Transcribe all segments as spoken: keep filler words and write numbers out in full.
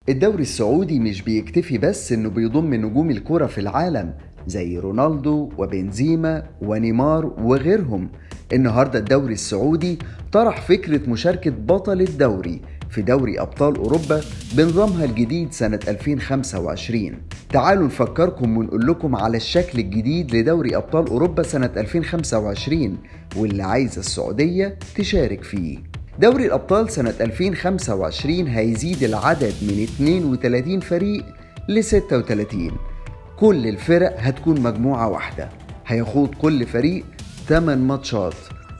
الدوري السعودي مش بيكتفي بس انه بيضم نجوم الكرة في العالم زي رونالدو وبنزيما ونيمار وغيرهم. النهاردة الدوري السعودي طرح فكرة مشاركة بطل الدوري في دوري أبطال أوروبا بنظامها الجديد سنة ألفين وخمسة وعشرين. تعالوا نفكركم ونقول لكم على الشكل الجديد لدوري أبطال أوروبا سنة ألفين وخمسة وعشرين واللي عايزة السعودية تشارك فيه. دوري الأبطال سنة ألفين وخمسة وعشرين هيزيد العدد من اثنين وثلاثين فريق ل ستة وثلاثين. كل الفرق هتكون مجموعة واحدة، هيخوض كل فريق ثمانية ماتشات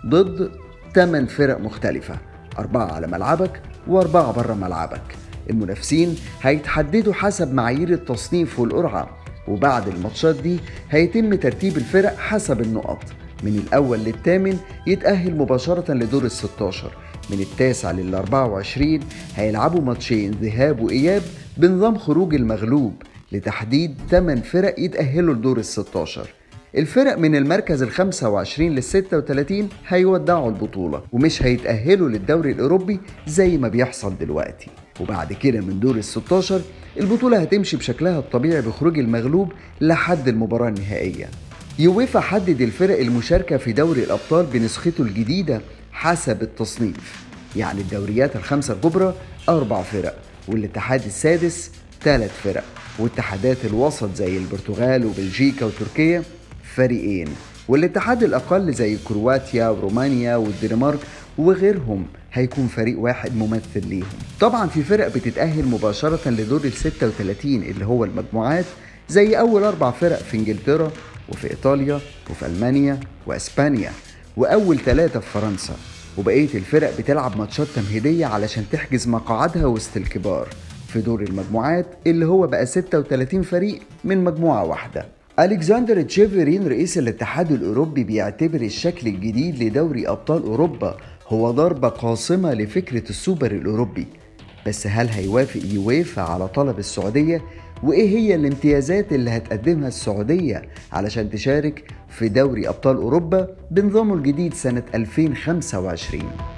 ضد ثمانية فرق مختلفة، أربعة على ملعبك وأربعة بره ملعبك. المنافسين هيتحددوا حسب معايير التصنيف والقرعة، وبعد الماتشات دي هيتم ترتيب الفرق حسب النقط، من الأول للثامن يتأهل مباشرة لدور الستاشر، من التاسع للأربعة وعشرين هيلعبوا ماتشين ذهاب وإياب بنظام خروج المغلوب لتحديد ثمانية فرق يتأهلوا لدور الستاشر. الفرق من المركز الخمسة وعشرين للستة وثلاثين هيودعوا البطولة ومش هيتأهلوا للدوري الأوروبي زي ما بيحصل دلوقتي. وبعد كده من دور الستاشر البطولة هتمشي بشكلها الطبيعي بخروج المغلوب لحد المباراة النهائية. يويفا حدد الفرق المشاركة في دوري الأبطال بنسخته الجديدة حسب التصنيف، يعني الدوريات الخمسة الكبرى أربع فرق، والاتحاد السادس ثلاث فرق، واتحادات الوسط زي البرتغال وبلجيكا وتركيا فريقين، والاتحاد الأقل زي كرواتيا ورومانيا والدنمارك وغيرهم هيكون فريق واحد ممثل ليهم. طبعا في فرق بتتأهل مباشرة لدور ال ستة وثلاثين اللي هو المجموعات، زي أول أربع فرق في إنجلترا وفي إيطاليا وفي ألمانيا وأسبانيا، وأول ثلاثة في فرنسا، وبقية الفرق بتلعب ماتشات تمهيدية علشان تحجز مقاعدها وسط الكبار في دور المجموعات اللي هو بقى ستة وثلاثين فريق من مجموعة واحدة. ألكسندر تشيفرين رئيس الاتحاد الأوروبي بيعتبر الشكل الجديد لدوري أبطال أوروبا هو ضربة قاصمة لفكرة السوبر الأوروبي. بس هل هيوافق يويفا على طلب السعودية؟ وإيه هي الامتيازات اللي هتقدمها السعودية علشان تشارك في دوري أبطال أوروبا بنظامه الجديد سنة ألفين وخمسة وعشرين؟